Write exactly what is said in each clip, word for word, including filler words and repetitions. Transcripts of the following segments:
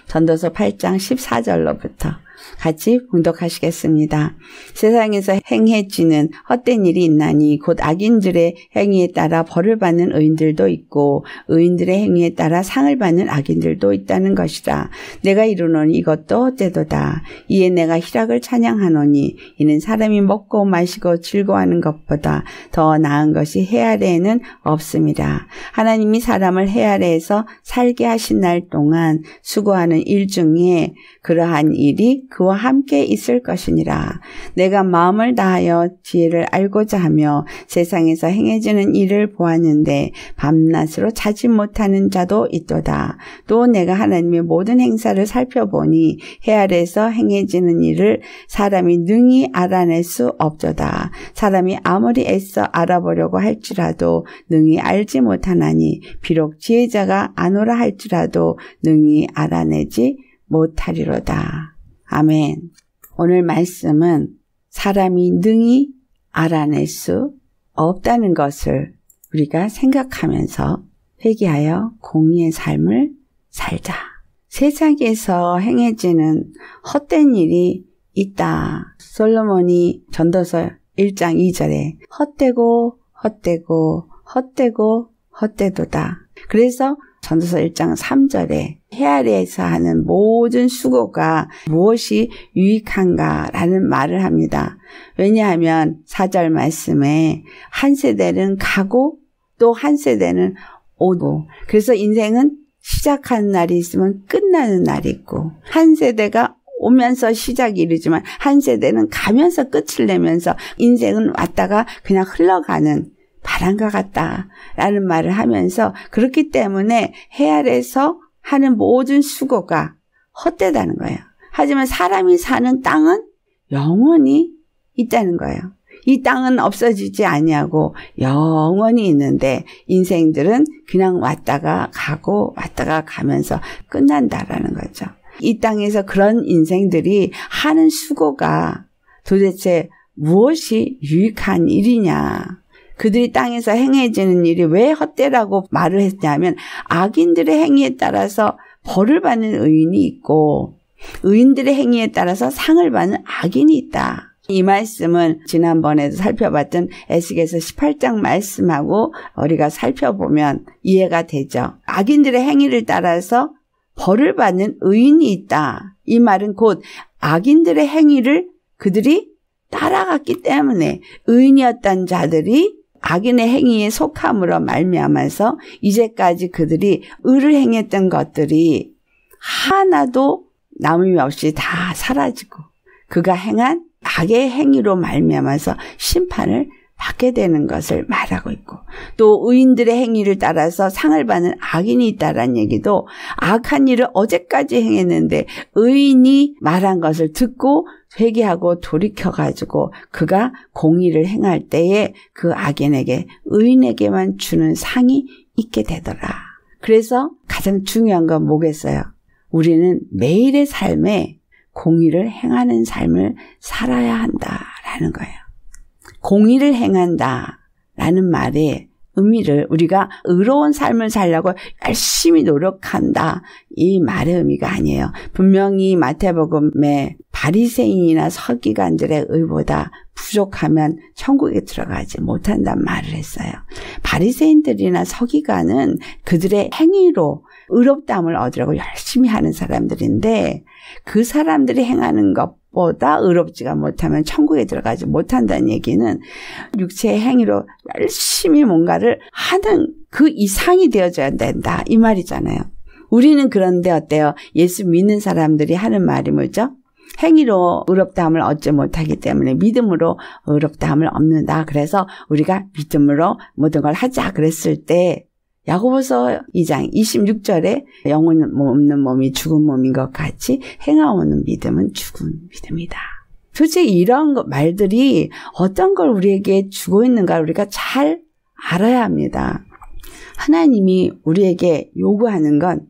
전도서 팔 장 십사 절로부터 같이 봉독하시겠습니다. 세상에서 행해지는 헛된 일이 있나니 곧 악인들의 행위에 따라 벌을 받는 의인들도 있고 의인들의 행위에 따라 상을 받는 악인들도 있다는 것이라. 내가 이르노니 이것도 헛되도다. 이에 내가 희락을 찬양하노니 이는 사람이 먹고 마시고 즐거워하는 것보다 더 나은 것이 해 아래에는 없습니다. 하나님이 사람을 해 아래에서 살게 하신 날 동안 수고하는 일 중에 그러한 일이 그와 함께 있을 것이니라. 내가 마음을 다하여 지혜를 알고자 하며 세상에서 행해지는 일을 보았는데 밤낮으로 자지 못하는 자도 있도다. 또 내가 하나님의 모든 행사를 살펴보니 해 아래에서 행해지는 일을 사람이 능히 알아낼 수 없도다. 사람이 아무리 애써 알아보려고 할지라도 능히 알지 못하나니 비록 지혜자가 아노라 할지라도 능히 알아내지 못하리로다. 아멘. 오늘 말씀은 사람이 능히 알아낼 수 없다는 것을 우리가 생각하면서 회개하여 공의의 삶을 살자. 세상에서 행해지는 헛된 일이 있다. 솔로몬이 전도서 일 장 이 절에 헛되고 헛되고 헛되고 헛되도다. 그래서 전도서 일 장 삼 절에 해 아래에서 하는 모든 수고가 무엇이 유익한가라는 말을 합니다. 왜냐하면 사 절 말씀에 한 세대는 가고 또 한 세대는 오고, 그래서 인생은 시작하는 날이 있으면 끝나는 날이 있고, 한 세대가 오면서 시작이 이르지만 한 세대는 가면서 끝을 내면서 인생은 왔다가 그냥 흘러가는 바람과 같다라는 말을 하면서, 그렇기 때문에 해 아래에서 하는 모든 수고가 헛되다는 거예요. 하지만 사람이 사는 땅은 영원히 있다는 거예요. 이 땅은 없어지지 아니하고 영원히 있는데 인생들은 그냥 왔다가 가고 왔다가 가면서 끝난다라는 거죠. 이 땅에서 그런 인생들이 하는 수고가 도대체 무엇이 유익한 일이냐. 그들이 땅에서 행해지는 일이 왜 헛되라고 말을 했냐면 악인들의 행위에 따라서 벌을 받는 의인이 있고 의인들의 행위에 따라서 상을 받는 악인이 있다. 이 말씀은 지난번에도 살펴봤던 에스겔서 십팔 장 말씀하고 우리가 살펴보면 이해가 되죠. 악인들의 행위를 따라서 벌을 받는 의인이 있다. 이 말은 곧 악인들의 행위를 그들이 따라갔기 때문에 의인이었던 자들이 악인의 행위에 속함으로 말미암아서 이제까지 그들이 의를 행했던 것들이 하나도 남음이 없이 다 사라지고 그가 행한 악의 행위로 말미암아서 심판을 받게 되는 것을 말하고 있고, 또 의인들의 행위를 따라서 상을 받는 악인이 있다라는 얘기도 악한 일을 어제까지 행했는데 의인이 말한 것을 듣고 회개하고 돌이켜가지고 그가 공의를 행할 때에 그 악인에게 의인에게만 주는 상이 있게 되더라. 그래서 가장 중요한 건 뭐겠어요? 우리는 매일의 삶에 공의를 행하는 삶을 살아야 한다라는 거예요. 공의를 행한다라는 말의 의미를 우리가 의로운 삶을 살려고 열심히 노력한다, 이 말의 의미가 아니에요. 분명히 마태복음에 바리새인이나 서기관들의 의보다 부족하면 천국에 들어가지 못한다는 말을 했어요. 바리새인들이나 서기관은 그들의 행위로 의롭다함을 얻으려고 열심히 하는 사람들인데 그 사람들이 행하는 것보다 의롭지가 못하면 천국에 들어가지 못한다는 얘기는 육체의 행위로 열심히 뭔가를 하는 그 이상이 되어져야 된다, 이 말이잖아요. 우리는 그런데 어때요? 예수 믿는 사람들이 하는 말이 뭐죠? 행위로 의롭다함을 얻지 못하기 때문에 믿음으로 의롭다함을 얻는다. 그래서 우리가 믿음으로 모든 걸 하자 그랬을 때 야고보서 이 장 이십육 절에 영혼 없는 몸이 죽은 몸인 것 같이 행하오는 믿음은 죽은 믿음이다. 도대체 이런 말들이 어떤 걸 우리에게 주고 있는가 우리가 잘 알아야 합니다. 하나님이 우리에게 요구하는 건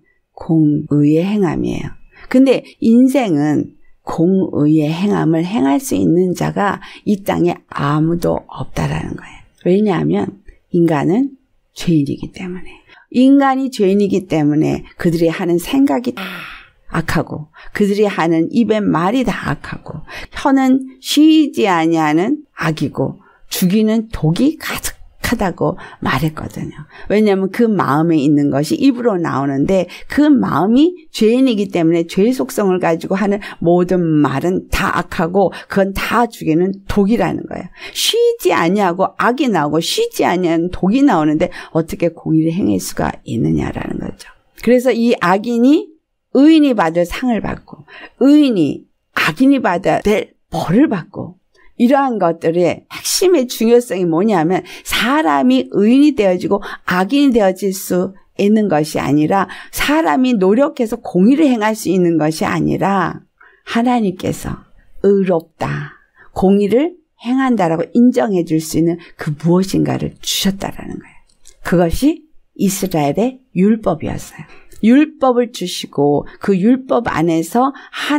공의의 행함이에요. 근데 인생은 공의의 행함을 행할 수 있는 자가 이 땅에 아무도 없다라는 거예요. 왜냐하면 인간은 죄인이기 때문에. 인간이 죄인이기 때문에 그들이 하는 생각이 다 악하고 그들이 하는 입의 말이 다 악하고 혀는 쉬지 아니하는 악이고 죽이는 독이 가득하다고 말했거든요. 왜냐하면 그 마음에 있는 것이 입으로 나오는데 그 마음이 죄인이기 때문에 죄의 속성을 가지고 하는 모든 말은 다 악하고 그건 다 죽이는 독이라는 거예요. 쉬지 아니하고 악이 나오고 쉬지 아니하는 독이 나오는데 어떻게 공의를 행할 수가 있느냐라는 거죠. 그래서 이 악인이 의인이 받을 상을 받고 의인이 악인이 받아야 될 벌을 받고 이러한 것들의 핵심의 중요성이 뭐냐면 사람이 의인이 되어지고 악인이 되어질 수 있는 것이 아니라 사람이 노력해서 공의를 행할 수 있는 것이 아니라 하나님께서 의롭다, 공의를 행한다라고 인정해 줄 수 있는 그 무엇인가를 주셨다라는 거예요. 그것이 이스라엘의 율법이었어요. 율법을 주시고 그 율법 안에서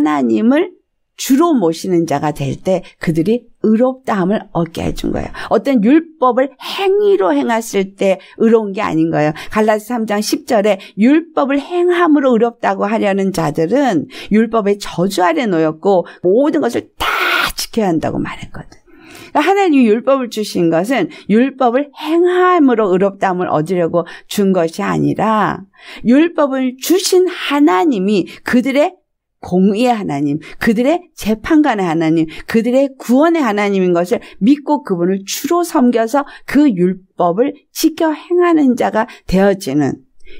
하나님을 주로 모시는 자가 될 때 그들이 의롭다함을 얻게 해준 거예요. 어떤 율법을 행위로 행했을 때 의로운 게 아닌 거예요. 갈라디아서 삼 장 십 절에 율법을 행함으로 의롭다고 하려는 자들은 율법의 저주 아래 놓였고 모든 것을 다 지켜야 한다고 말했거든. 하나님이 율법을 주신 것은 율법을 행함으로 의롭다함을 얻으려고 준 것이 아니라 율법을 주신 하나님이 그들의 공의의 하나님, 그들의 재판관의 하나님, 그들의 구원의 하나님인 것을 믿고 그분을 주로 섬겨서 그 율법을 지켜 행하는 자가 되어지는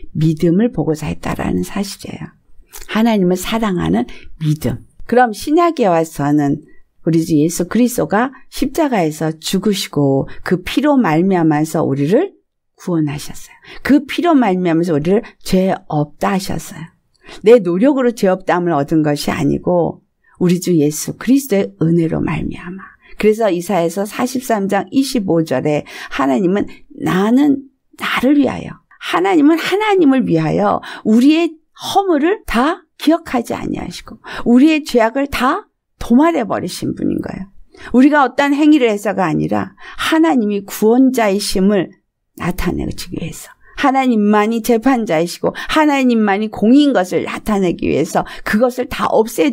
믿음을 보고자 했다라는 사실이에요. 하나님을 사랑하는 믿음. 그럼 신약에 와서는 우리 주 예수 그리스도가 십자가에서 죽으시고 그 피로 말미암아서 우리를 구원하셨어요. 그 피로 말미암아서 우리를 죄 없다 하셨어요. 내 노력으로 죄 없다함을 얻은 것이 아니고 우리 주 예수 그리스도의 은혜로 말미암아. 그래서 이사야서 사십삼 장 이십오 절에 하나님은 나는 나를 위하여, 하나님은 하나님을 위하여 우리의 허물을 다 기억하지 아니하시고 우리의 죄악을 다 도말해 버리신 분인 거예요. 우리가 어떤 행위를 해서가 아니라 하나님이 구원자이심을 나타내기 위해서, 하나님만이 재판자이시고 하나님만이 공의인 것을 나타내기 위해서 그것을 다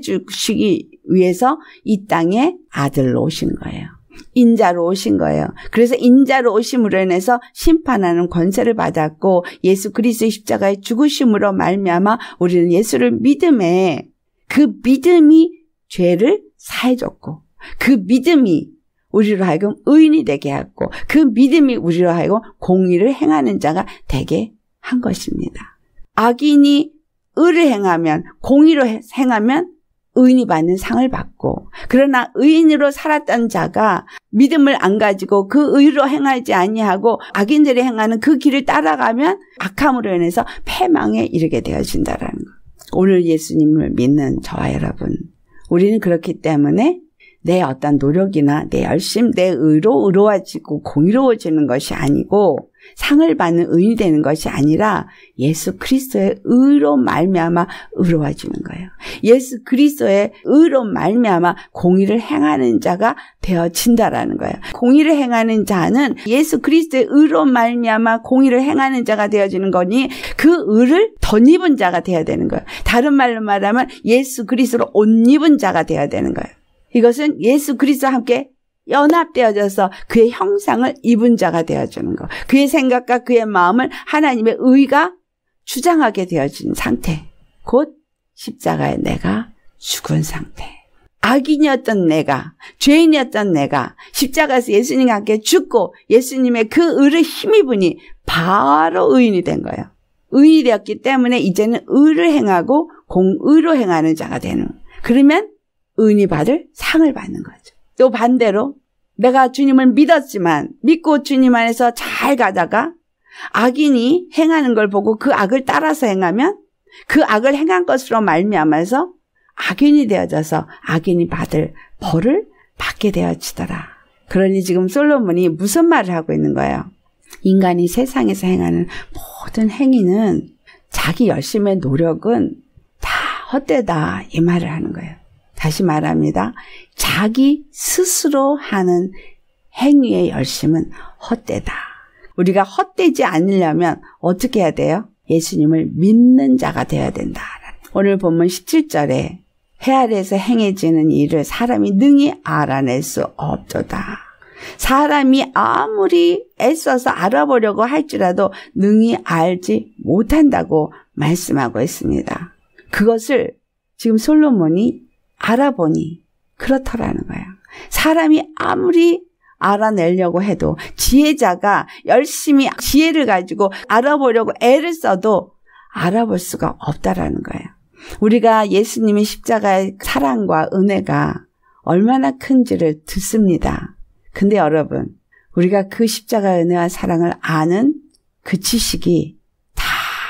없애주시기 위해서 이 땅에 아들로 오신 거예요. 인자로 오신 거예요. 그래서 인자로 오심으로 인해서 심판하는 권세를 받았고 예수 그리스도의 십자가의 죽으심으로 말미암아 우리는 예수를 믿음에 그 믿음이 죄를 사해줬고 그 믿음이 우리로 하여금 의인이 되게 하고 그 믿음이 우리로 하여금 공의를 행하는 자가 되게 한 것입니다. 악인이 의를 행하면, 공의로 행하면 의인이 받는 상을 받고, 그러나 의인으로 살았던 자가 믿음을 안 가지고 그 의로 행하지 아니하고 악인들이 행하는 그 길을 따라가면 악함으로 인해서 패망에 이르게 되어진다라는 것. 오늘 예수님을 믿는 저와 여러분, 우리는 그렇기 때문에 내 어떤 노력이나 내 열심, 내 의로 의로워지고 공의로워지는 것이 아니고 상을 받는 의인이 되는 것이 아니라 예수 그리스도의 의로 말미암아 의로워지는 거예요. 예수 그리스도의 의로 말미암아 공의를 행하는 자가 되어진다라는 거예요. 공의를 행하는 자는 예수 그리스도의 의로 말미암아 공의를 행하는 자가 되어지는 거니 그 의를 덧입은 자가 되어야 되는 거예요. 다른 말로 말하면 예수 그리스도로 옷 입은 자가 되어야 되는 거예요. 이것은 예수 그리스도와 함께 연합되어져서 그의 형상을 입은 자가 되어주는 것. 그의 생각과 그의 마음을 하나님의 의가 주장하게 되어진 상태. 곧 십자가에 내가 죽은 상태. 악인이었던 내가, 죄인이었던 내가 십자가에서 예수님과 함께 죽고 예수님의 그 의를 힘입으니 바로 의인이 된 거예요. 의인이 되었기 때문에 이제는 의를 행하고 공의로 행하는 자가 되는. 그러면 의인이 받을 상을 받는 거죠. 또 반대로 내가 주님을 믿었지만 믿고 주님 안에서 잘 가다가 악인이 행하는 걸 보고 그 악을 따라서 행하면 그 악을 행한 것으로 말미암아서 악인이 되어져서 악인이 받을 벌을 받게 되어지더라. 그러니 지금 솔로몬이 무슨 말을 하고 있는 거예요? 인간이 세상에서 행하는 모든 행위는 자기 열심의 노력은 다 헛되다 이 말을 하는 거예요. 다시 말합니다. 자기 스스로 하는 행위의 열심은 헛되다. 우리가 헛되지 않으려면 어떻게 해야 돼요? 예수님을 믿는 자가 되어야 된다. 오늘 본문 십칠 절에 해 아래에서 행해지는 일을 사람이 능히 알아낼 수 없도다. 사람이 아무리 애써서 알아보려고 할지라도 능히 알지 못한다고 말씀하고 있습니다. 그것을 지금 솔로몬이 알아보니 그렇더라는 거예요. 사람이 아무리 알아내려고 해도 지혜자가 열심히 지혜를 가지고 알아보려고 애를 써도 알아볼 수가 없다라는 거예요. 우리가 예수님의 십자가의 사랑과 은혜가 얼마나 큰지를 듣습니다. 근데 여러분, 우리가 그 십자가의 은혜와 사랑을 아는 그 지식이 다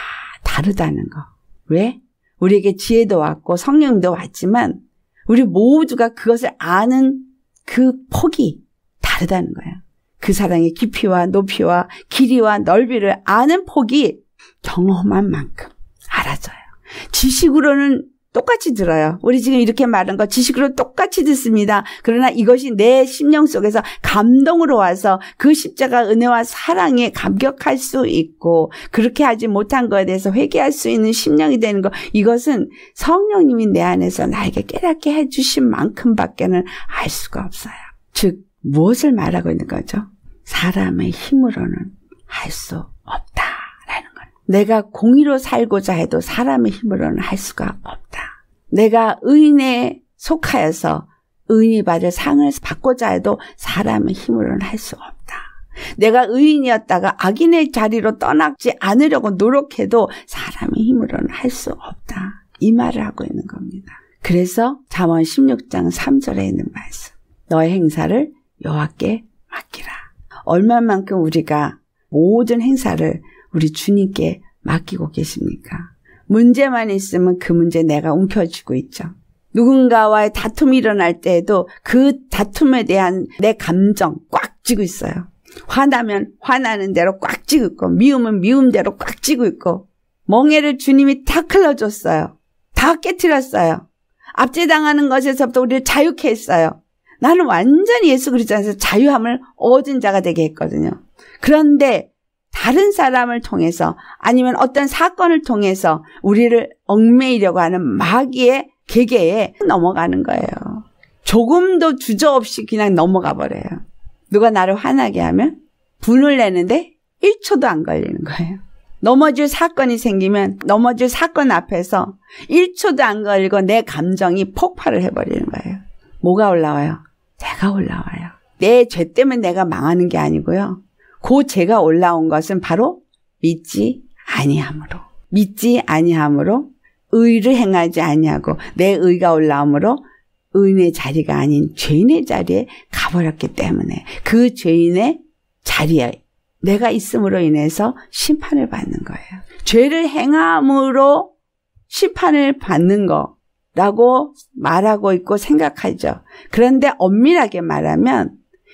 다르다는 거. 왜? 우리에게 지혜도 왔고 성령도 왔지만 우리 모두가 그것을 아는 그 폭이 다르다는 거예요. 그 사랑의 깊이와 높이와 길이와 넓이를 아는 폭이 경험한 만큼 알아져요. 지식으로는 똑같이 들어요. 우리 지금 이렇게 말한 거 지식으로 똑같이 듣습니다. 그러나 이것이 내 심령 속에서 감동으로 와서 그 십자가 은혜와 사랑에 감격할 수 있고 그렇게 하지 못한 것에 대해서 회개할 수 있는 심령이 되는 것, 이것은 성령님이 내 안에서 나에게 깨닫게 해주신 만큼밖에는 알 수가 없어요. 즉 무엇을 말하고 있는 거죠? 사람의 힘으로는 할 수 없다라는 것. 내가 공의로 살고자 해도 사람의 힘으로는 할 수가 없다. 내가 의인에 속하여서 의인이 받을 상을 받고자 해도 사람의 힘으로는 할 수 없다. 내가 의인이었다가 악인의 자리로 떠나지 않으려고 노력해도 사람의 힘으로는 할 수 없다. 이 말을 하고 있는 겁니다. 그래서 잠언 십육 장 삼 절에 있는 말씀. 너의 행사를 여호와께 맡기라. 얼마만큼 우리가 모든 행사를 우리 주님께 맡기고 계십니까? 문제만 있으면 그 문제 내가 움켜쥐고 있죠. 누군가와의 다툼이 일어날 때에도 그 다툼에 대한 내 감정 꽉 쥐고 있어요. 화나면 화나는 대로 꽉 쥐고 있고 미움은 미움대로 꽉 쥐고 있고 멍에를 주님이 다 클러줬어요. 다 깨트렸어요. 압제당하는 것에서부터 우리를 자유케 했어요. 나는 완전히 예수 그리스도 안에서 자유함을 얻은 자가 되게 했거든요. 그런데 다른 사람을 통해서 아니면 어떤 사건을 통해서 우리를 얽매이려고 하는 마귀의 계계에 넘어가는 거예요. 조금도 주저없이 그냥 넘어가 버려요. 누가 나를 화나게 하면 분을 내는데 일 초도 안 걸리는 거예요. 넘어질 사건이 생기면 넘어질 사건 앞에서 일 초도 안 걸리고 내 감정이 폭발을 해버리는 거예요. 뭐가 올라와요? 죄가 올라와요. 내 죄 때문에 내가 망하는 게 아니고요. 그 죄가 올라온 것은 바로 믿지 아니함으로. 믿지 아니함으로 의를 행하지 아니하고 내 의가 올라옴으로 의인의 자리가 아닌 죄인의 자리에 가버렸기 때문에 그 죄인의 자리에 내가 있음으로 인해서 심판을 받는 거예요. 죄를 행함으로 심판을 받는 거라고 말하고 있고 생각하죠. 그런데 엄밀하게 말하면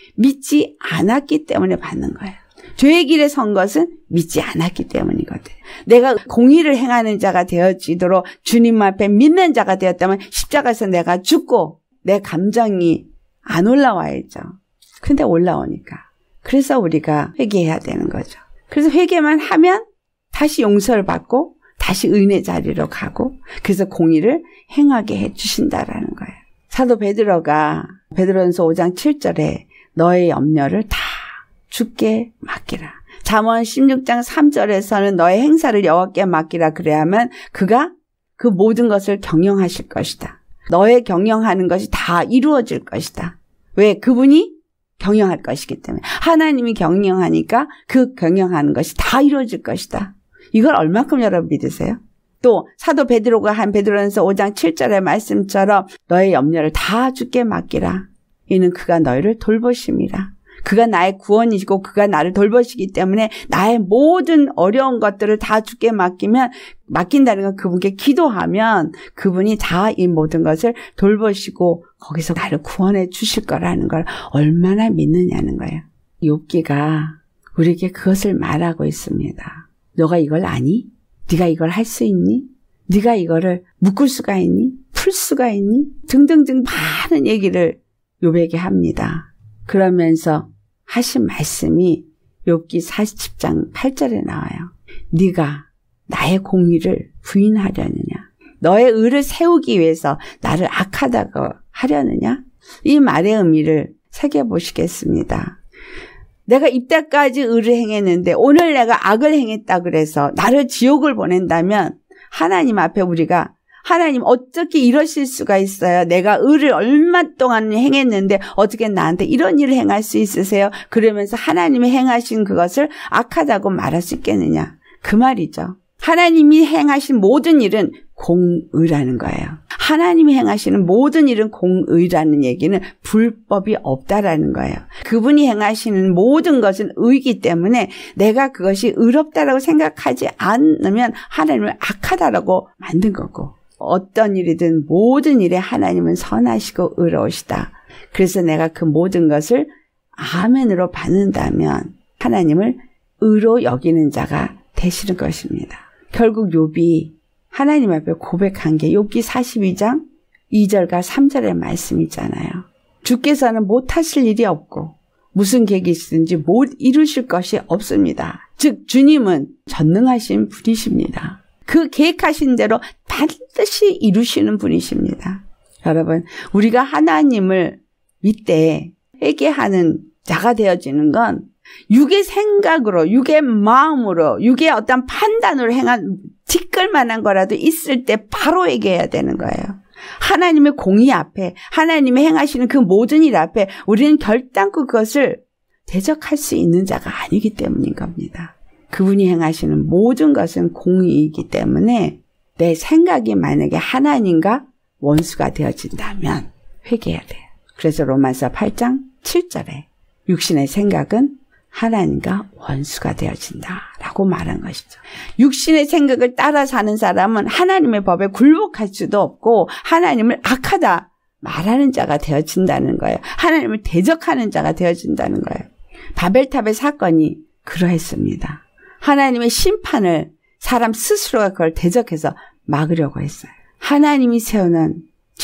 믿지 않았기 때문에 받는 거예요. 죄의 길에 선 것은 믿지 않았기 때문이거든. 내가 공의를 행하는 자가 되어지도록 주님 앞에 믿는 자가 되었다면 십자가에서 내가 죽고 내 감정이 안 올라와야죠. 근데 올라오니까. 그래서 우리가 회개해야 되는 거죠. 그래서 회개만 하면 다시 용서를 받고 다시 의인의 자리로 가고 그래서 공의를 행하게 해주신다라는 거예요. 사도 베드로가 베드로전서 오 장 칠 절에 너의 염려를 다 주께 맡기라. 잠언 십육 장 삼 절에서는 너의 행사를 여호와께 맡기라 그래야만 그가 그 모든 것을 경영하실 것이다. 너의 경영하는 것이 다 이루어질 것이다. 왜? 그분이 경영할 것이기 때문에. 하나님이 경영하니까 그 경영하는 것이 다 이루어질 것이다. 이걸 얼마큼 여러분 믿으세요? 또 사도 베드로가 한 베드로전서 오 장 칠 절의 말씀처럼 너의 염려를 다 주께 맡기라. 이는 그가 너희를 돌보심이라. 그가 나의 구원이시고 그가 나를 돌보시기 때문에 나의 모든 어려운 것들을 다 주께 맡기면 맡긴다는 건 그분께 기도하면 그분이 다 이 모든 것을 돌보시고 거기서 나를 구원해 주실 거라는 걸 얼마나 믿느냐는 거예요. 욥기가 우리에게 그것을 말하고 있습니다. 너가 이걸 아니? 네가 이걸 할 수 있니? 네가 이거를 묶을 수가 있니? 풀 수가 있니? 등등등 많은 얘기를 욥에게 합니다. 그러면서 하신 말씀이 욥기 사십 장 팔 절에 나와요. 네가 나의 공의를 부인하려느냐? 너의 의를 세우기 위해서 나를 악하다고 하려느냐? 이 말의 의미를 새겨보시겠습니다. 내가 이때까지 의를 행했는데 오늘 내가 악을 행했다 그래서 나를 지옥을 보낸다면 하나님 앞에 우리가 하나님 어떻게 이러실 수가 있어요? 내가 의를 얼마 동안 행했는데 어떻게 나한테 이런 일을 행할 수 있으세요? 그러면서 하나님이 행하신 그것을 악하다고 말할 수 있겠느냐? 그 말이죠. 하나님이 행하신 모든 일은 공의라는 거예요. 하나님이 행하시는 모든 일은 공의라는 얘기는 불법이 없다라는 거예요. 그분이 행하시는 모든 것은 의이기 때문에 내가 그것이 의롭다라고 생각하지 않으면 하나님을 악하다라고 만든 거고, 어떤 일이든 모든 일에 하나님은 선하시고 의로우시다. 그래서 내가 그 모든 것을 아멘으로 받는다면 하나님을 의로 여기는 자가 되시는 것입니다. 결국 욥이 하나님 앞에 고백한 게 욥기 사십이 장 이 절과 삼 절의 말씀이잖아요. 주께서는 못하실 일이 없고 무슨 계획이 있든지 못 이루실 것이 없습니다. 즉 주님은 전능하신 분이십니다. 그 계획하신 대로 반드시 이루시는 분이십니다. 여러분, 우리가 하나님을 믿되 회개하는 자가 되어지는 건 육의 생각으로, 육의 마음으로, 육의 어떤 판단으로 행한 티끌만한 거라도 있을 때 바로 회개해야 되는 거예요. 하나님의 공의 앞에, 하나님의 행하시는 그 모든 일 앞에 우리는 결단코 그것을 대적할 수 있는 자가 아니기 때문인 겁니다. 그분이 행하시는 모든 것은 공의이기 때문에 내 생각이 만약에 하나님과 원수가 되어진다면 회개해야 돼요. 그래서 로마서 팔 장 칠 절에 육신의 생각은 하나님과 원수가 되어진다라고 말한 것이죠. 육신의 생각을 따라 사는 사람은 하나님의 법에 굴복할 수도 없고 하나님을 악하다 말하는 자가 되어진다는 거예요. 하나님을 대적하는 자가 되어진다는 거예요. 바벨탑의 사건이 그러했습니다. 하나님의 심판을 사람 스스로가 그걸 대적해서 막으려고 했어요. 하나님이 세우는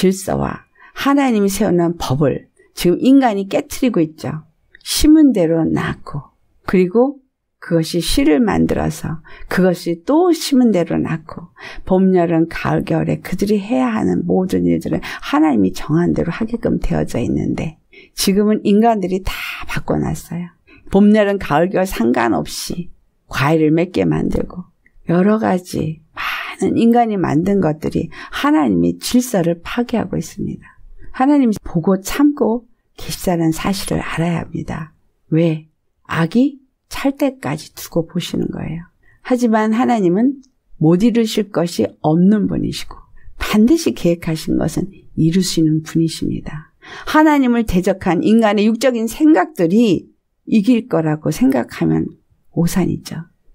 질서와 하나님이 세우는 법을 지금 인간이 깨트리고 있죠. 심은 대로 낳고, 그리고 그것이 씨를 만들어서 그것이 또 심은 대로 낳고, 봄, 여름, 가을, 겨울에 그들이 해야 하는 모든 일들은 하나님이 정한 대로 하게끔 되어져 있는데 지금은 인간들이 다 바꿔놨어요. 봄, 여름, 가을, 겨울 상관없이 과일을 맺게 만들고 여러 가지 많은 인간이 만든 것들이 하나님의 질서를 파괴하고 있습니다. 하나님이 보고 참고 계시다는 사실을 알아야 합니다. 왜? 악이 찰 때까지 두고 보시는 거예요. 하지만 하나님은 못 이루실 것이 없는 분이시고 반드시 계획하신 것은 이루시는 분이십니다. 하나님을 대적한 인간의 육적인 생각들이 이길 거라고 생각하면 오산이죠.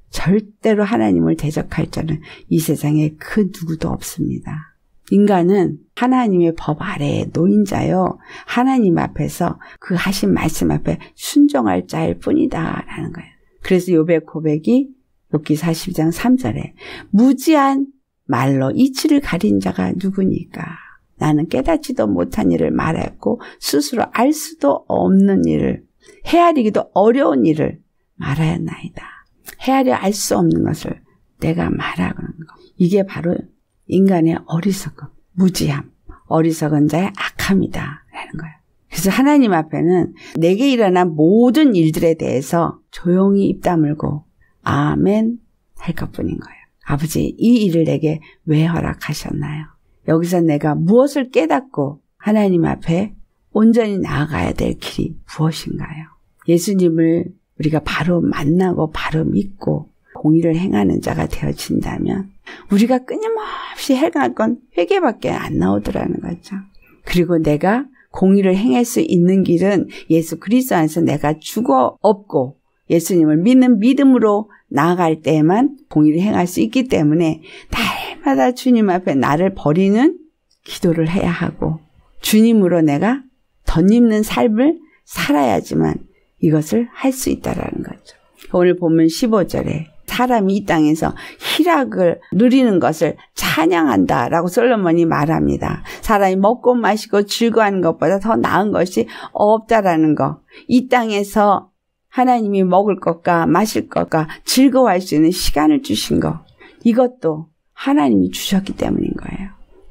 절대로 하나님을 대적할 자는 이 세상에 그 누구도 없습니다. 인간은 하나님의 법 아래에 놓인 자요, 하나님 앞에서 그 하신 말씀 앞에 순종할 자일 뿐이다 라는 거예요. 그래서 욥의 고백이 욥기 사십이 장 삼 절에 무지한 말로 이치를 가린 자가 누구니까? 나는 깨닫지도 못한 일을 말했고 스스로 알 수도 없는 일을, 헤아리기도 어려운 일을 말하였나이다. 헤아려 알 수 없는 것을 내가 말하는 거. 이게 바로 인간의 어리석음, 무지함, 어리석은 자의 악함이다 라는 거예요. 그래서 하나님 앞에는 내게 일어난 모든 일들에 대해서 조용히 입 다물고 아멘 할 것뿐인 거예요. 아버지, 이 일을 내게 왜 허락하셨나요? 여기서 내가 무엇을 깨닫고 하나님 앞에 온전히 나아가야 될 길이 무엇인가요? 예수님을 우리가 바로 만나고 바로 믿고 공의를 행하는 자가 되어진다면 우리가 끊임없이 행할 건 회개밖에 안 나오더라는 거죠. 그리고 내가 공의를 행할 수 있는 길은 예수 그리스도 안에서 내가 죽어 없고 예수님을 믿는 믿음으로 나아갈 때에만 공의를 행할 수 있기 때문에 날마다 주님 앞에 나를 버리는 기도를 해야 하고 주님으로 내가 덧입는 삶을 살아야지만 이것을 할 수 있다라는 거죠. 오늘 보면 십오 절에 사람이 이 땅에서 희락을 누리는 것을 찬양한다라고 솔로몬이 말합니다. 사람이 먹고 마시고 즐거워하는 것보다 더 나은 것이 없다라는 거. 이 땅에서 하나님이 먹을 것과 마실 것과 즐거워할 수 있는 시간을 주신 거. 이것도 하나님이 주셨기 때문인 거예요.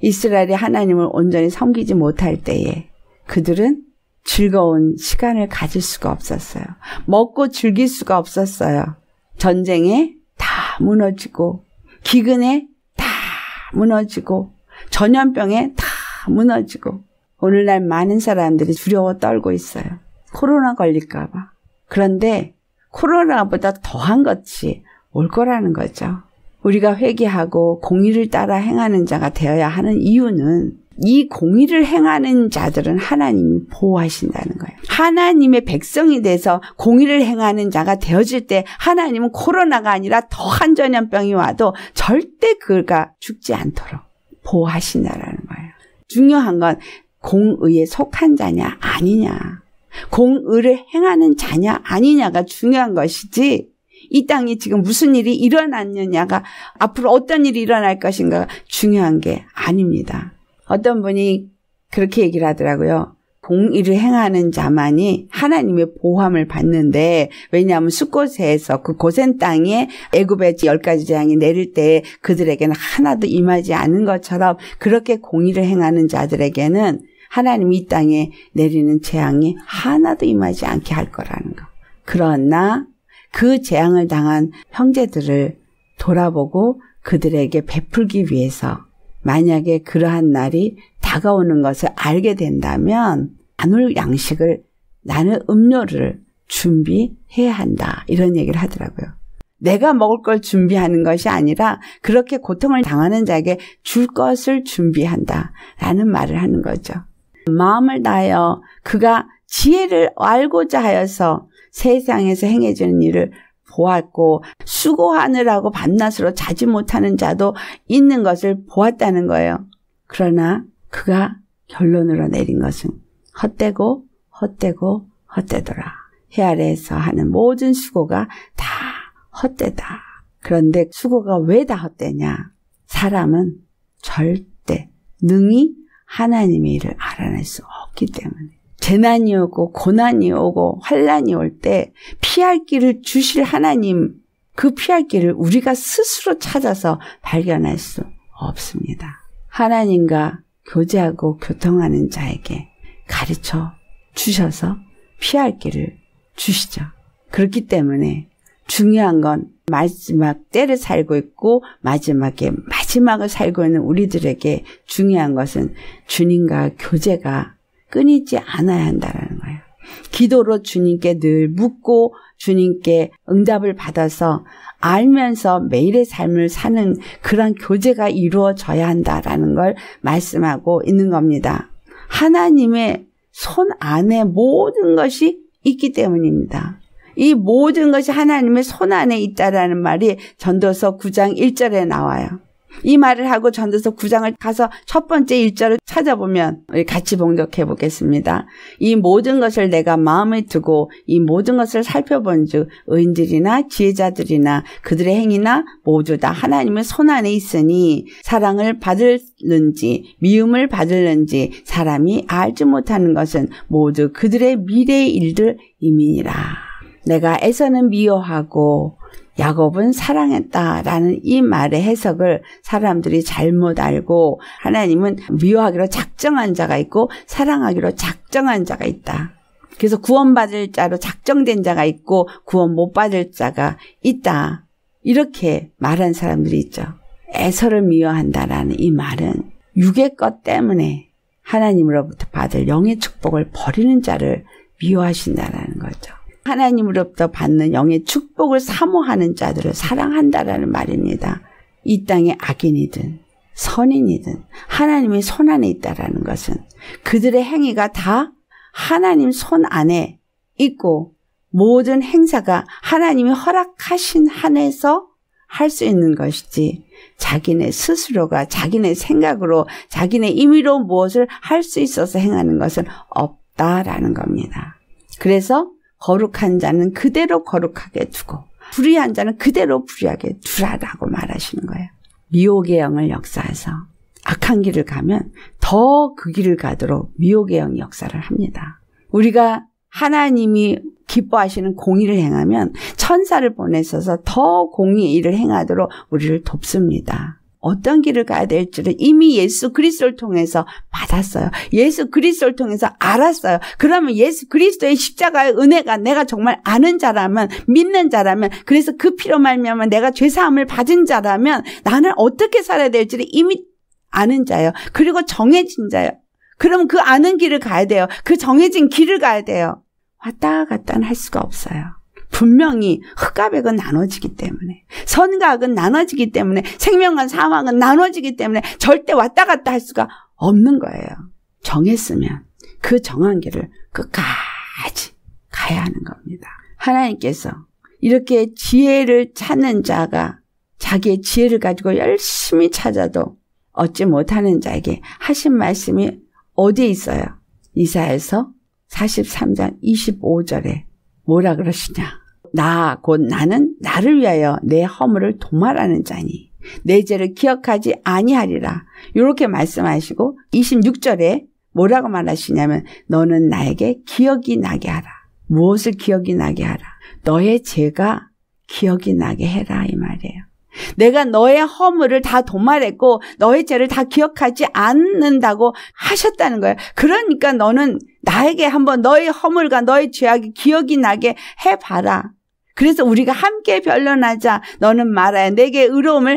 이스라엘이 하나님을 온전히 섬기지 못할 때에 그들은 즐거운 시간을 가질 수가 없었어요. 먹고 즐길 수가 없었어요. 전쟁에 다 무너지고 기근에 다 무너지고 전염병에 다 무너지고 오늘날 많은 사람들이 두려워 떨고 있어요. 코로나 걸릴까 봐. 그런데 코로나보다 더한 것이 올 거라는 거죠. 우리가 회개하고 공의를 따라 행하는 자가 되어야 하는 이유는 이 공의를 행하는 자들은 하나님이 보호하신다는 거예요. 하나님의 백성이 돼서 공의를 행하는 자가 되어질 때 하나님은 코로나가 아니라 더한 전염병이 와도 절대 그가 죽지 않도록 보호하신다는 거예요. 중요한 건 공의에 속한 자냐 아니냐, 공의를 행하는 자냐 아니냐가 중요한 것이지 이 땅에 지금 무슨 일이 일어났느냐가 앞으로 어떤 일이 일어날 것인가가 중요한 게 아닙니다. 어떤 분이 그렇게 얘기를 하더라고요. 공의를 행하는 자만이 하나님의 보호함을 받는데, 왜냐하면 숫곳에서 그 고센 땅에 애굽의 열 가지 재앙이 내릴 때 그들에게는 하나도 임하지 않은 것처럼 그렇게 공의를 행하는 자들에게는 하나님이 이 땅에 내리는 재앙이 하나도 임하지 않게 할 거라는 거. 그러나 그 재앙을 당한 형제들을 돌아보고 그들에게 베풀기 위해서 만약에 그러한 날이 다가오는 것을 알게 된다면 나눌 양식을, 나눌 음료를 준비해야 한다. 이런 얘기를 하더라고요. 내가 먹을 걸 준비하는 것이 아니라 그렇게 고통을 당하는 자에게 줄 것을 준비한다. 라는 말을 하는 거죠. 마음을 다하여 그가 지혜를 알고자 하여서 세상에서 행해지는 일을 보았고 수고하느라고 밤낮으로 자지 못하는 자도 있는 것을 보았다는 거예요. 그러나 그가 결론으로 내린 것은 헛되고 헛되고 헛되더라. 해 아래에서 하는 모든 수고가 다 헛되다. 그런데 수고가 왜 다 헛되냐? 사람은 절대 능히 하나님의 일을 알아낼 수 없기 때문에. 재난이 오고 고난이 오고 환난이 올 때 피할 길을 주실 하나님, 그 피할 길을 우리가 스스로 찾아서 발견할 수 없습니다. 하나님과 교제하고 교통하는 자에게 가르쳐 주셔서 피할 길을 주시죠. 그렇기 때문에 중요한 건 마지막 때를 살고 있고 마지막에 마지막을 살고 있는 우리들에게 중요한 것은 주님과 교제가 끊이지 않아야 한다는 거예요. 기도로 주님께 늘 묻고 주님께 응답을 받아서 알면서 매일의 삶을 사는 그런 교제가 이루어져야 한다라는 걸 말씀하고 있는 겁니다. 하나님의 손 안에 모든 것이 있기 때문입니다. 이 모든 것이 하나님의 손 안에 있다라는 말이 전도서 구 장 일 절에 나와요. 이 말을 하고 전도서 구 장을 가서 첫 번째 일 절을 찾아보면 우리 같이 봉독해 보겠습니다. 이 모든 것을 내가 마음에 두고 이 모든 것을 살펴본 즉 의인들이나 지혜자들이나 그들의 행위나 모두 다 하나님의 손 안에 있으니 사랑을 받을는지 미움을 받을는지 사람이 알지 못하는 것은 모두 그들의 미래의 일들임이니라. 내가 에서는 미워하고 야곱은 사랑했다라는 이 말의 해석을 사람들이 잘못 알고 하나님은 미워하기로 작정한 자가 있고 사랑하기로 작정한 자가 있다. 그래서 구원받을 자로 작정된 자가 있고 구원 못 받을 자가 있다. 이렇게 말한 사람들이 있죠. 에서를 미워한다라는 이 말은 육의 것 때문에 하나님으로부터 받을 영의 축복을 버리는 자를 미워하신다라는 거죠. 하나님으로부터 받는 영의 축복을 사모하는 자들을 사랑한다라는 말입니다. 이 땅의 악인이든 선인이든 하나님의 손 안에 있다라는 것은 그들의 행위가 다 하나님 손 안에 있고 모든 행사가 하나님이 허락하신 한에서 할 수 있는 것이지 자기네 스스로가 자기네 생각으로 자기네 임의로 무엇을 할 수 있어서 행하는 것은 없다라는 겁니다. 그래서 거룩한 자는 그대로 거룩하게 두고 불의한 자는 그대로 불의하게 두라라고 말하시는 거예요. 미혹의 영을 역사해서 악한 길을 가면 더 그 길을 가도록 미혹의 영이 역사를 합니다. 우리가 하나님이 기뻐하시는 공의를 행하면 천사를 보내셔서 더 공의의 일을 행하도록 우리를 돕습니다. 어떤 길을 가야 될지를 이미 예수 그리스도를 통해서 받았어요. 예수 그리스도를 통해서 알았어요. 그러면 예수 그리스도의 십자가의 은혜가 내가 정말 아는 자라면, 믿는 자라면, 그래서 그 피로 말미암아 내가 죄사함을 받은 자라면 나는 어떻게 살아야 될지를 이미 아는 자예요. 그리고 정해진 자예요. 그럼 그 아는 길을 가야 돼요. 그 정해진 길을 가야 돼요. 왔다 갔다는 할 수가 없어요. 분명히 흑과 백은 나눠지기 때문에, 선과 악은 나눠지기 때문에, 생명과 사망은 나눠지기 때문에 절대 왔다 갔다 할 수가 없는 거예요. 정했으면 그 정한 길을 끝까지 가야 하는 겁니다. 하나님께서 이렇게 지혜를 찾는 자가 자기의 지혜를 가지고 열심히 찾아도 얻지 못하는 자에게 하신 말씀이 어디에 있어요? 이사야서 사십삼 장 이십오 절에 뭐라 그러시냐? 나 곧 나는 나를 위하여 내 허물을 도말하는 자니 내 죄를 기억하지 아니하리라. 이렇게 말씀하시고 이십육 절에 뭐라고 말하시냐면 너는 나에게 기억이 나게 하라. 무엇을 기억이 나게 하라? 너의 죄가 기억이 나게 해라, 이 말이에요. 내가 너의 허물을 다 도말했고 너의 죄를 다 기억하지 않는다고 하셨다는 거예요. 그러니까 너는 나에게 한번 너의 허물과 너의 죄악이 기억이 나게 해봐라. 그래서 우리가 함께 변론하자. 너는 말하여 내게 의로움을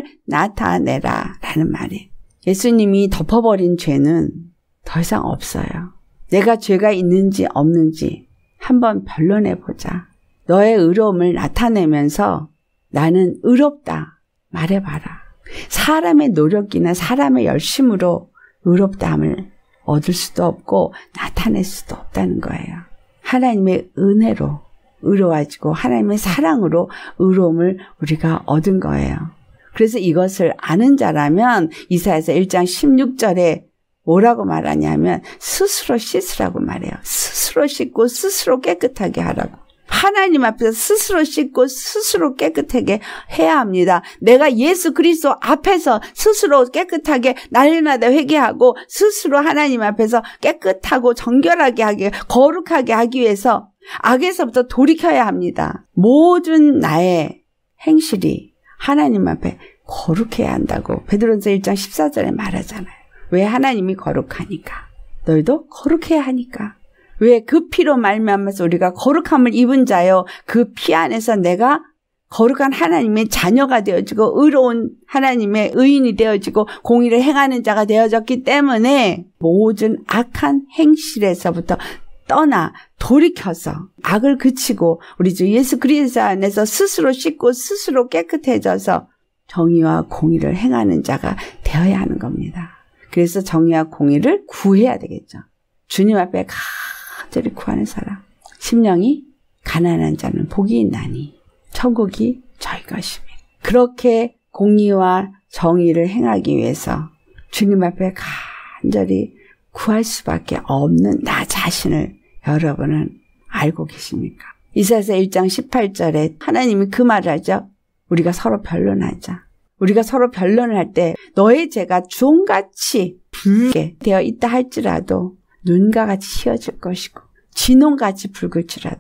나타내라 라는 말이에요. 예수님이 덮어버린 죄는 더 이상 없어요. 내가 죄가 있는지 없는지 한번 변론해보자. 너의 의로움을 나타내면서 나는 의롭다 말해봐라. 사람의 노력이나 사람의 열심으로 의롭다함을 얻을 수도 없고 나타낼 수도 없다는 거예요. 하나님의 은혜로 의로워지고 하나님의 사랑으로 의로움을 우리가 얻은 거예요. 그래서 이것을 아는 자라면 이사야서 일 장 십육 절에 뭐라고 말하냐면 스스로 씻으라고 말해요. 스스로 씻고 스스로 깨끗하게 하라고. 하나님 앞에서 스스로 씻고 스스로 깨끗하게 해야 합니다. 내가 예수 그리스도 앞에서 스스로 깨끗하게 날마다 회개하고 스스로 하나님 앞에서 깨끗하고 정결하게 하기, 거룩하게 하기 위해서 악에서부터 돌이켜야 합니다. 모든 나의 행실이 하나님 앞에 거룩해야 한다고 베드로전서 일 장 십사 절에 말하잖아요. 왜? 하나님이 거룩하니까. 너희도 거룩해야 하니까. 왜? 그 피로 말미암아서 우리가 거룩함을 입은 자요. 그 피 안에서 내가 거룩한 하나님의 자녀가 되어지고 의로운 하나님의 의인이 되어지고 공의를 행하는 자가 되어졌기 때문에 모든 악한 행실에서부터 떠나 돌이켜서 악을 그치고 우리 주 예수 그리스도 안에서 스스로 씻고 스스로 깨끗해져서 정의와 공의를 행하는 자가 되어야 하는 겁니다. 그래서 정의와 공의를 구해야 되겠죠. 주님 앞에 간절히 구하는 사람. 심령이 가난한 자는 복이 있나니 천국이 저희 것입니다. 그렇게 공의와 정의를 행하기 위해서 주님 앞에 간절히 구할 수밖에 없는 나 자신을 여러분은 알고 계십니까? 이사야서 일 장 십팔 절에 하나님이 그 말을 하죠. 우리가 서로 변론하자. 우리가 서로 변론을 할 때 너의 죄가 주홍같이 붉게 되어 있다 할지라도 눈과 같이 휘어질 것이고 진홍같이 붉을지라도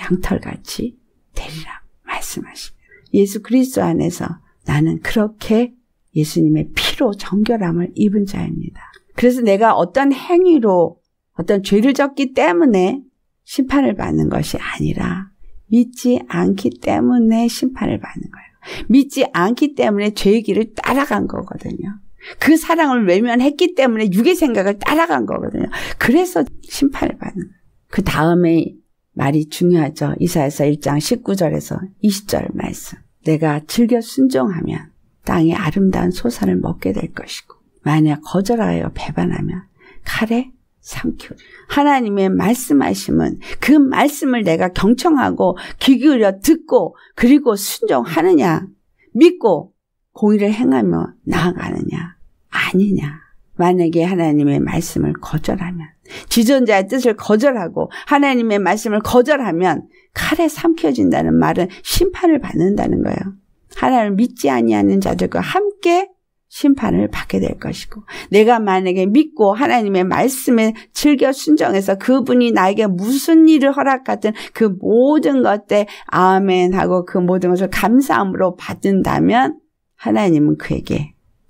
양털같이 되리라 말씀하십니다. 예수 그리스도 안에서 나는 그렇게 예수님의 피로 정결함을 입은 자입니다. 그래서 내가 어떤 행위로 어떤 죄를 졌기 때문에 심판을 받는 것이 아니라 믿지 않기 때문에 심판을 받는 거예요. 믿지 않기 때문에 죄의 길을 따라간 거거든요. 그 사랑을 외면했기 때문에 육의 생각을 따라간 거거든요. 그래서 심판을 받는 거예요. 그 다음에 말이 중요하죠. 이사야서 일 장 십구 절에서 이십 절 말씀. 내가 즐겨 순종하면 땅의 아름다운 소산을 먹게 될 것이고 만약 거절하여 배반하면 칼에 삼키리. 하나님의 말씀하심은 그 말씀을 내가 경청하고 귀 기울여 듣고 그리고 순종하느냐 믿고 공의를 행하며 나아가느냐 아니냐. 만약에 하나님의 말씀을 거절하면 지존자의 뜻을 거절하고 하나님의 말씀을 거절하면 칼에 삼켜진다는 말은 심판을 받는다는 거예요. 하나님을 믿지 아니하는 자들과 함께 심판을 받게 될 것이고 내가 만약에 믿고 하나님의 말씀에 즐겨 순종해서 그분이 나에게 무슨 일을 허락하든 그 모든 것에 아멘 하고 그 모든 것을 감사함으로 받는다면 하나님은 그에게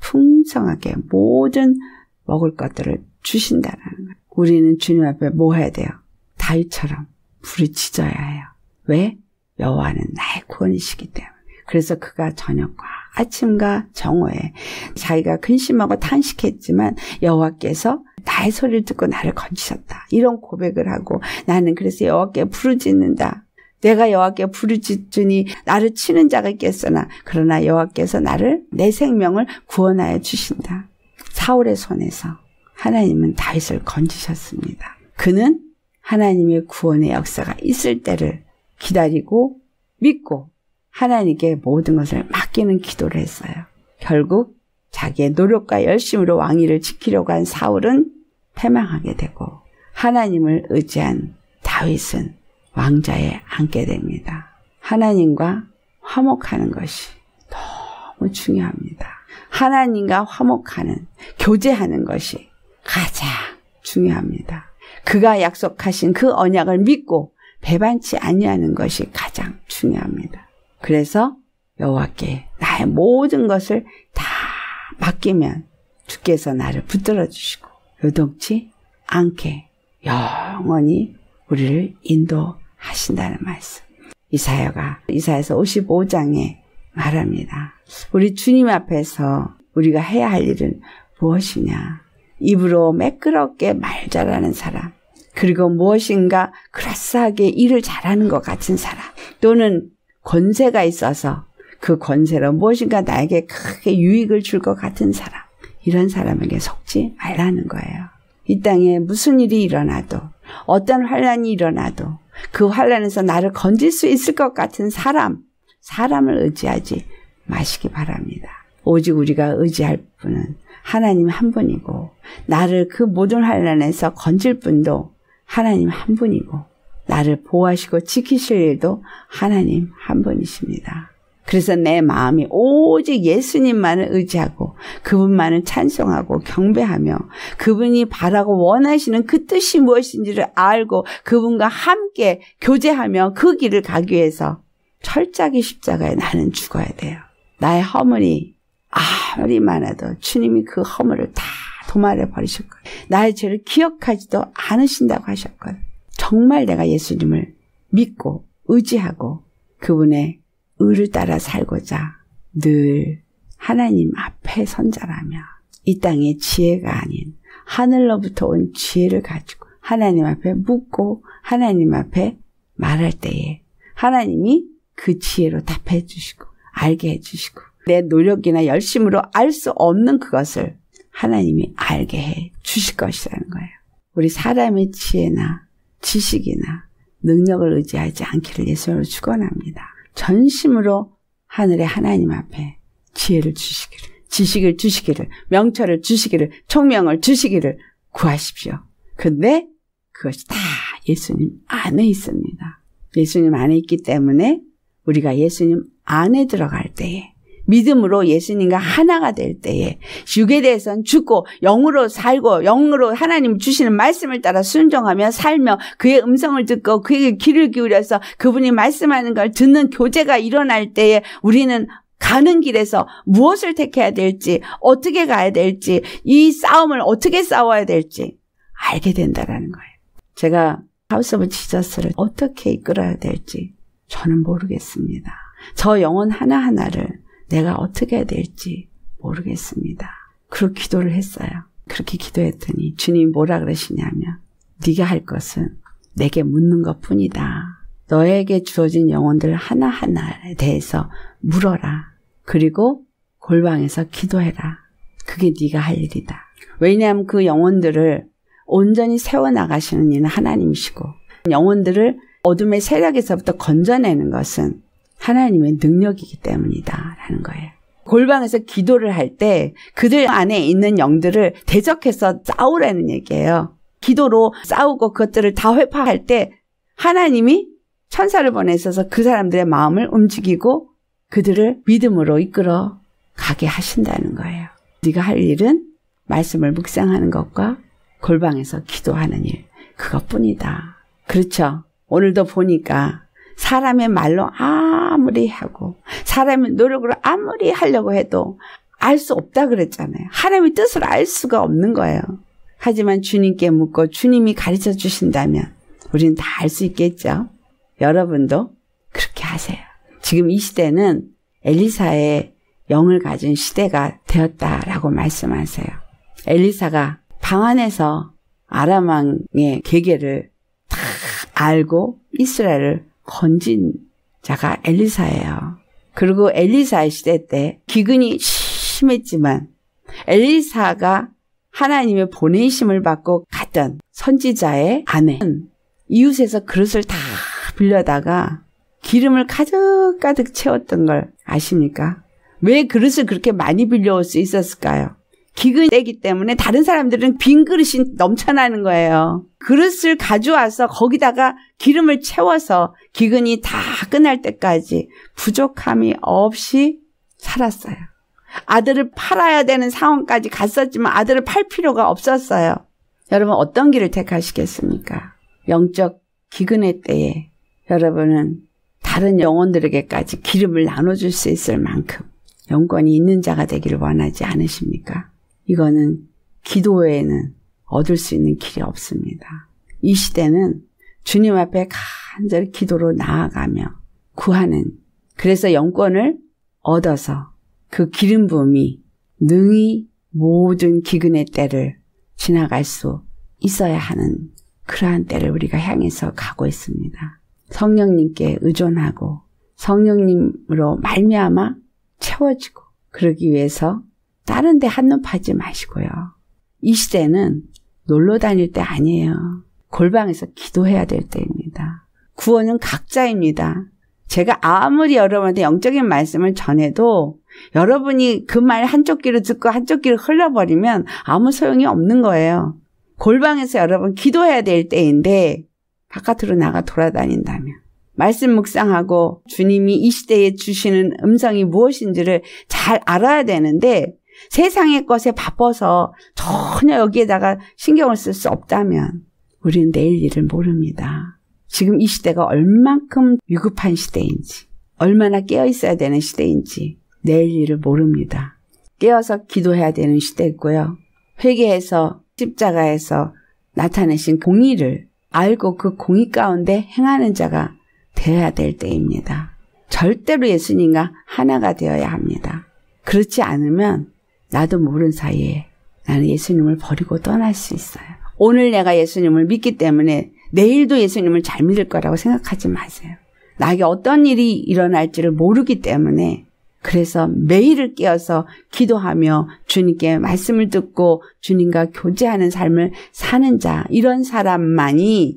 풍성하게 모든 먹을 것들을 주신다는 거예요. 우리는 주님 앞에 뭐 해야 돼요? 다윗처럼 부르짖어야 해요. 왜? 여호와는 나의 구원이시기 때문에. 그래서 그가 저녁과 아침과 정오에 자기가 근심하고 탄식했지만 여호와께서 나의 소리를 듣고 나를 건지셨다. 이런 고백을 하고 나는 그래서 여호와께 부르짖는다. 내가 여호와께 부르짖으니 나를 치는 자가 있겠으나 그러나 여호와께서 나를 내 생명을 구원하여 주신다. 사울의 손에서 하나님은 다윗을 건지셨습니다. 그는 하나님의 구원의 역사가 있을 때를 기다리고 믿고 하나님께 모든 것을 맡기는 기도를 했어요. 결국 자기의 노력과 열심으로 왕위를 지키려고 한 사울은 패망하게 되고 하나님을 의지한 다윗은 왕좌에 앉게 됩니다. 하나님과 화목하는 것이 너무 중요합니다. 하나님과 화목하는, 교제하는 것이 가장 중요합니다. 그가 약속하신 그 언약을 믿고 배반치 아니하는 것이 가장 중요합니다. 그래서 여호와께 나의 모든 것을 다 맡기면 주께서 나를 붙들어 주시고 요동치 않게 영원히 우리를 인도하신다는 말씀. 이사야가 이사야서 오십오 장에 말합니다. 우리 주님 앞에서 우리가 해야 할 일은 무엇이냐? 입으로 매끄럽게 말 잘하는 사람, 그리고 무엇인가 그라스하게 일을 잘하는 것 같은 사람, 또는 권세가 있어서 그 권세로 무엇인가 나에게 크게 유익을 줄 것 같은 사람, 이런 사람에게 속지 말라는 거예요. 이 땅에 무슨 일이 일어나도, 어떤 환란이 일어나도 그 환란에서 나를 건질 수 있을 것 같은 사람, 사람을 의지하지 마시기 바랍니다. 오직 우리가 의지할 분은 하나님 한 분이고, 나를 그 모든 환란에서 건질 분도 하나님 한 분이고, 나를 보호하시고 지키실 일도 하나님 한 분이십니다. 그래서 내 마음이 오직 예수님만을 의지하고 그분만을 찬송하고 경배하며 그분이 바라고 원하시는 그 뜻이 무엇인지를 알고 그분과 함께 교제하며 그 길을 가기 위해서 철저하게 십자가에 나는 죽어야 돼요. 나의 허물이 아무리 많아도 주님이 그 허물을 다 도말해 버리실 거예요. 나의 죄를 기억하지도 않으신다고 하셨거든요. 정말 내가 예수님을 믿고 의지하고 그분의 의를 따라 살고자 늘 하나님 앞에 선자라며 이 땅의 지혜가 아닌 하늘로부터 온 지혜를 가지고 하나님 앞에 묻고 하나님 앞에 말할 때에 하나님이 그 지혜로 답해 주시고 알게 해 주시고 내 노력이나 열심으로 알 수 없는 그것을 하나님이 알게 해 주실 것이라는 거예요. 우리 사람의 지혜나 지식이나 능력을 의지하지 않기를 예수님으로 축원합니다. 전심으로 하늘의 하나님 앞에 지혜를 주시기를, 지식을 주시기를, 명철을 주시기를, 총명을 주시기를 구하십시오. 근데 그것이 다 예수님 안에 있습니다. 예수님 안에 있기 때문에 우리가 예수님 안에 들어갈 때에 믿음으로 예수님과 하나가 될 때에 육에 대해서는 죽고 영으로 살고 영으로 하나님 주시는 말씀을 따라 순종하며 살며 그의 음성을 듣고 그에게 귀를 기울여서 그분이 말씀하는 걸 듣는 교제가 일어날 때에 우리는 가는 길에서 무엇을 택해야 될지, 어떻게 가야 될지, 이 싸움을 어떻게 싸워야 될지 알게 된다는 거예요. 제가 하우스 오브 지저스를 어떻게 이끌어야 될지 저는 모르겠습니다. 저 영혼 하나하나를 내가 어떻게 해야 될지 모르겠습니다. 그렇게 기도를 했어요. 그렇게 기도했더니 주님이 뭐라 그러시냐면 네가 할 것은 내게 묻는 것뿐이다. 너에게 주어진 영혼들 하나하나에 대해서 물어라. 그리고 골방에서 기도해라. 그게 네가 할 일이다. 왜냐하면 그 영혼들을 온전히 세워나가시는 이는 하나님이시고 영혼들을 어둠의 세력에서부터 건져내는 것은 하나님의 능력이기 때문이다 라는 거예요. 골방에서 기도를 할 때 그들 안에 있는 영들을 대적해서 싸우라는 얘기예요. 기도로 싸우고 그것들을 다 회파할 때 하나님이 천사를 보내셔서 그 사람들의 마음을 움직이고 그들을 믿음으로 이끌어 가게 하신다는 거예요. 네가 할 일은 말씀을 묵상하는 것과 골방에서 기도하는 일, 그것뿐이다. 그렇죠. 오늘도 보니까 사람의 말로 아무리 하고 사람의 노력으로 아무리 하려고 해도 알 수 없다 그랬잖아요. 하나님의 뜻을 알 수가 없는 거예요. 하지만 주님께 묻고 주님이 가르쳐 주신다면 우리는 다 알 수 있겠죠. 여러분도 그렇게 하세요. 지금 이 시대는 엘리사의 영을 가진 시대가 되었다라고 말씀하세요. 엘리사가 방 안에서 아람 왕의 계계를 다 알고 이스라엘을 건진 자가 엘리사예요. 그리고 엘리사의 시대 때 기근이 심했지만 엘리사가 하나님의 보내심을 받고 갔던 선지자의 아내는 이웃에서 그릇을 다 빌려다가 기름을 가득 가득 채웠던 걸 아십니까? 왜 그릇을 그렇게 많이 빌려올 수 있었을까요? 기근이 때기 때문에 다른 사람들은 빈 그릇이 넘쳐나는 거예요. 그릇을 가져와서 거기다가 기름을 채워서 기근이 다 끝날 때까지 부족함이 없이 살았어요. 아들을 팔아야 되는 상황까지 갔었지만 아들을 팔 필요가 없었어요. 여러분 어떤 길을 택하시겠습니까? 영적 기근의 때에 여러분은 다른 영혼들에게까지 기름을 나눠줄 수 있을 만큼 영권이 있는 자가 되기를 원하지 않으십니까? 이거는 기도에는 얻을 수 있는 길이 없습니다. 이 시대는 주님 앞에 간절히 기도로 나아가며 구하는, 그래서 영권을 얻어서 그 기름 부음이 능히 모든 기근의 때를 지나갈 수 있어야 하는 그러한 때를 우리가 향해서 가고 있습니다. 성령님께 의존하고 성령님으로 말미암아 채워지고 그러기 위해서 다른 데 한눈 파지 마시고요. 이 시대는 놀러 다닐 때 아니에요. 골방에서 기도해야 될 때입니다. 구원은 각자입니다. 제가 아무리 여러분한테 영적인 말씀을 전해도 여러분이 그 말 한쪽 귀로 듣고 한쪽 귀로 흘러버리면 아무 소용이 없는 거예요. 골방에서 여러분 기도해야 될 때인데 바깥으로 나가 돌아다닌다면 말씀 묵상하고 주님이 이 시대에 주시는 음성이 무엇인지를 잘 알아야 되는데 세상의 것에 바빠서 전혀 여기에다가 신경을 쓸 수 없다면 우리는 내일 일을 모릅니다. 지금 이 시대가 얼만큼 위급한 시대인지, 얼마나 깨어있어야 되는 시대인지 내일 일을 모릅니다. 깨어서 기도해야 되는 시대고요. 회개해서 십자가에서 나타내신 공의를 알고 그 공의 가운데 행하는 자가 되어야 될 때입니다. 절대로 예수님과 하나가 되어야 합니다. 그렇지 않으면 나도 모르는 사이에 나는 예수님을 버리고 떠날 수 있어요. 오늘 내가 예수님을 믿기 때문에 내일도 예수님을 잘 믿을 거라고 생각하지 마세요. 나에게 어떤 일이 일어날지를 모르기 때문에 그래서 매일을 깨어서 기도하며 주님께 말씀을 듣고 주님과 교제하는 삶을 사는 자, 이런 사람만이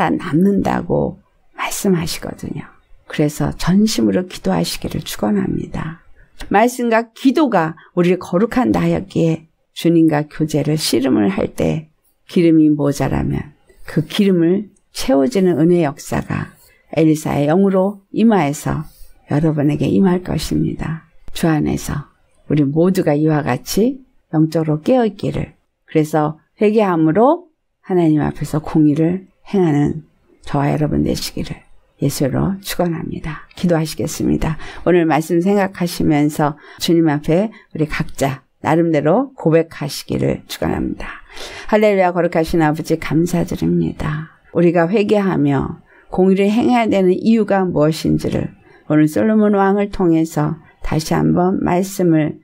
살아남는다고 말씀하시거든요. 그래서 전심으로 기도하시기를 축원합니다. 말씀과 기도가 우리를 거룩한다 하였기에 주님과 교제를 씨름을 할 때 기름이 모자라면 그 기름을 채워지는 은혜의 역사가 엘리사의 영으로 임하여서 여러분에게 임할 것입니다. 주 안에서 우리 모두가 이와 같이 영적으로 깨어있기를, 그래서 회개함으로 하나님 앞에서 공의를 행하는 저와 여러분 되시기를 예수로 축원합니다. 기도하시겠습니다. 오늘 말씀 생각하시면서 주님 앞에 우리 각자 나름대로 고백하시기를 축원합니다. 할렐루야. 거룩하신 아버지 감사드립니다. 우리가 회개하며 공의를 행해야 되는 이유가 무엇인지를 오늘 솔로몬 왕을 통해서 다시 한번 말씀을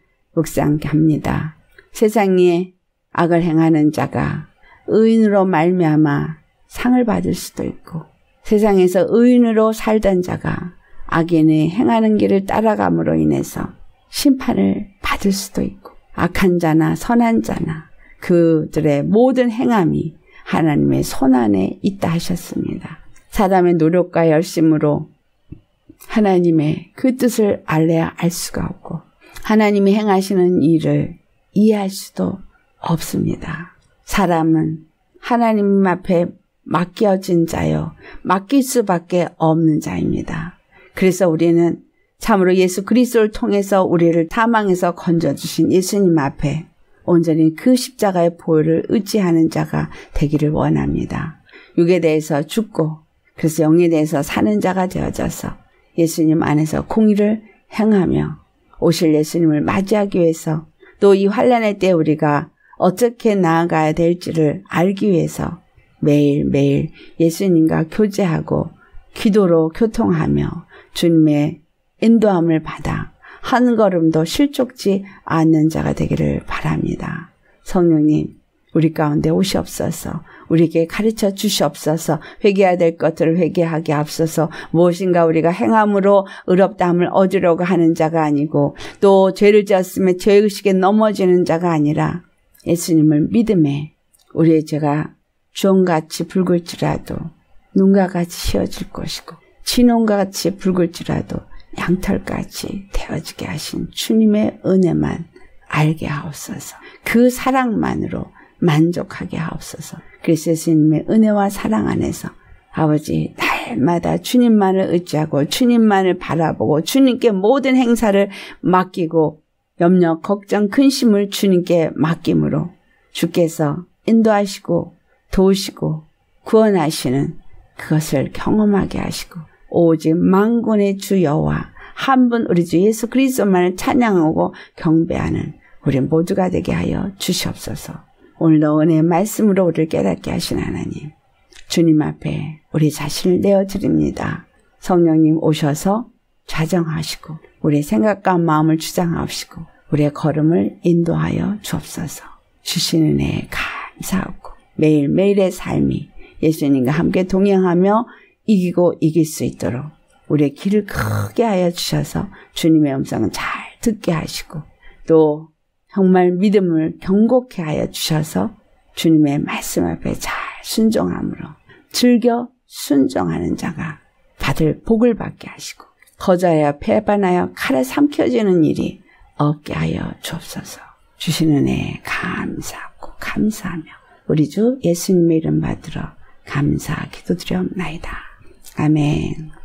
묵상합니다. 세상에 악을 행하는 자가 의인으로 말미암아 상을 받을 수도 있고, 세상에서 의인으로 살던 자가 악인의 행하는 길을 따라감으로 인해서 심판을 받을 수도 있고, 악한 자나 선한 자나 그들의 모든 행함이 하나님의 손안에 있다 하셨습니다. 사람의 노력과 열심으로 하나님의 그 뜻을 알래야 알 수가 없고 하나님이 행하시는 일을 이해할 수도 없습니다. 사람은 하나님 앞에 맡겨진 자요, 맡길 수밖에 없는 자입니다. 그래서 우리는 참으로 예수 그리스도를 통해서 우리를 사망에서 건져주신 예수님 앞에 온전히 그 십자가의 보혈을 의지하는 자가 되기를 원합니다. 육에 대해서 죽고 그래서 영에 대해서 사는 자가 되어져서 예수님 안에서 공의를 행하며 오실 예수님을 맞이하기 위해서 또 이 환난의 때 우리가 어떻게 나아가야 될지를 알기 위해서 매일매일 예수님과 교제하고 기도로 교통하며 주님의 인도함을 받아 한 걸음도 실족지 않는 자가 되기를 바랍니다. 성령님, 우리 가운데 오시옵소서. 우리에게 가르쳐 주시옵소서. 회개해야 될 것들을 회개하게 앞서서 무엇인가 우리가 행함으로 의롭다함을 얻으려고 하는 자가 아니고 또 죄를 지었으면 죄의식에 넘어지는 자가 아니라 예수님을 믿음에 우리의 죄가 주홍같이 붉을지라도 눈과 같이 휘어질 것이고 진홍과 같이 붉을지라도 양털같이 되어지게 하신 주님의 은혜만 알게 하옵소서. 그 사랑만으로 만족하게 하옵소서. 그래서 예수님의 은혜와 사랑 안에서 아버지 날마다 주님만을 의지하고 주님만을 바라보고 주님께 모든 행사를 맡기고 염려, 걱정, 근심을 주님께 맡김으로 주께서 인도하시고 도우시고 구원하시는 그것을 경험하게 하시고 오직 만군의 주 여호와 한 분 우리 주 예수 그리스도만을 찬양하고 경배하는 우리 모두가 되게 하여 주시옵소서. 오늘도 은혜의 말씀으로 우리를 깨닫게 하신 하나님, 주님 앞에 우리 자신을 내어드립니다. 성령님 오셔서 좌정하시고 우리의 생각과 마음을 주장하시고 우리의 걸음을 인도하여 주옵소서. 주시는 은혜에 감사하고 매일매일의 삶이 예수님과 함께 동행하며 이기고 이길 수 있도록 우리의 길을 크게 하여 주셔서 주님의 음성을 잘 듣게 하시고 또 정말 믿음을 견고케 하여 주셔서 주님의 말씀 앞에 잘 순종함으로 즐겨 순종하는 자가 받을 복을 받게 하시고 거저하여 배반하여 칼에 삼켜지는 일이 없게 하여 주옵소서. 주시는 은혜에 감사하고 감사하며 우리 주 예수님의 이름 받들어 감사 기도드려옵나이다. 아멘.